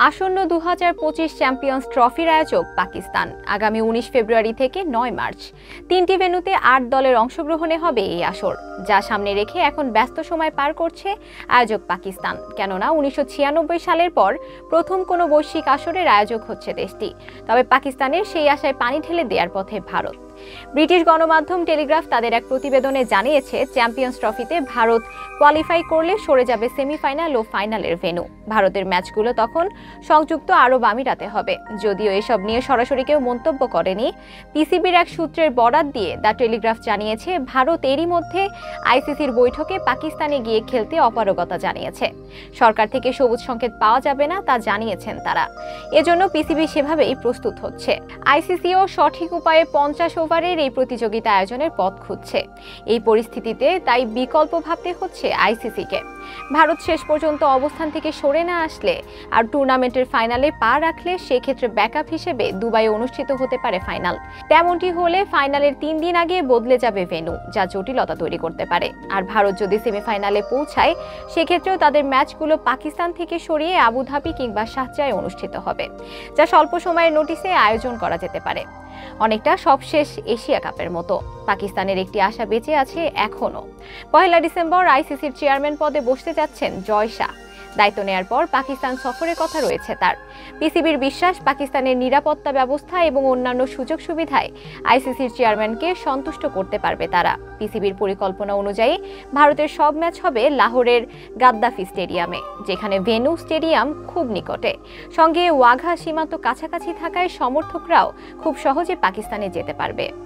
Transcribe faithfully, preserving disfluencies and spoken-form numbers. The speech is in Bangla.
আসন্ন দু হাজার পঁচিশ চ্যাম্পিয়ন্স ট্রফির আয়োজক পাকিস্তান। আগামী উনিশ ফেব্রুয়ারি থেকে নয় মার্চ তিনটি ভেন্যুতে আট দলের অংশগ্রহণে হবে এই আসর, যা সামনে রেখে এখন ব্যস্ত সময় পার করছে আয়োজক পাকিস্তান। কেননা উনিশশো ছিয়ানব্বই সালের পর প্রথম কোনো বৈশ্বিক আসরের আয়োজক হচ্ছে দেশটি। তবে পাকিস্তানের সেই আশায় পানি ঢেলে দেওয়ার পথে ভারত। ব্রিটিশ গণমাধ্যম টেলিগ্রাফ তাদের এক প্রতিবেদনে জানিয়েছে, চ্যাম্পিয়ন্স ট্রফিতে ভারত কোয়ালিফাই করলে সরে যাবে সেমিফাইনাল ও ফাইনালের ভেন্যু। ভারতের ম্যাচগুলো তখন সংযুক্ত আরব আমিরাতে হবে। যদিও এসব নিয়ে সরাসরি কেউ মন্তব্য করেনি, পিসিবির এক সূত্রের বরাত দিয়ে দ্য টেলিগ্রাফ জানিয়েছে, ভারত এরই মধ্যে আইসিসির বৈঠকে পাকিস্তানে গিয়ে খেলতে অপারগতা জানিয়েছে। সরকার থেকে সবুজ সংকেত পাওয়া যাবে না তা জানিয়েছেন তারা। এজন্য পিসিবি সেভাবেই প্রস্তুত হচ্ছে। আইসিসিও সঠিক উপায়ে পঞ্চাশ ওভারের এই প্রতিযোগিতা আয়োজনের পথ খুঁজছে। এই পরিস্থিতিতে তাই বিকল্প ভাবতে হচ্ছে আইসিসিকে। ভারত শেষ পর্যন্ত অবস্থান থেকে সরে না আসলে আর টুর্নামেন্টের ফাইনালে পা রাখলে সেক্ষেত্রে ব্যাকআপ হিসেবে দুবাইয়ে অনুষ্ঠিত হতে পারে ফাইনাল। তেমনটি হলে ফাইনালের তিন দিন আগে বদলে যাবে ভেন্যু, যা জটিলতা তৈরি করতে পারে। আর ভারত যদি সেমিফাইনালে পৌঁছায়, সেক্ষেত্রেও তাদের ম্যাচগুলো পাকিস্তান থেকে সরিয়ে আবুধাবি কিংবা শারজায় অনুষ্ঠিত হবে, যা স্বল্প সময়ের নোটিসে আয়োজন করা যেতে পারে। অনেকটা সবশেষ এশিয়া কাপের মতো পাকিস্তানের একটি আশা বেঁচে আছে এখনো। পহেলা ডিসেম্বর আইসিসির চেয়ারম্যান পদে বসতে যাচ্ছেন জয় শাহ। দায়িত্ব নেয়ার পর পাকিস্তান সফরের কথা রয়েছে তার। পিসিবির বিশ্বাস, পাকিস্তানের নিরাপত্তা ব্যবস্থা এবং অন্যান্য সুযোগ সুবিধায় আইসিসির চেয়ারম্যানকে সন্তুষ্ট করতে পারবে তারা। পিসিবির পরিকল্পনা অনুযায়ী ভারতের সব ম্যাচ হবে লাহোরের গাদ্দাফি স্টেডিয়ামে, যেখানে ভেন্যু স্টেডিয়াম খুব নিকটে। সঙ্গে ওয়াঘা সীমান্ত কাছাকাছি থাকায় সমর্থকরাও খুব সহজে পাকিস্তানে যেতে পারবে।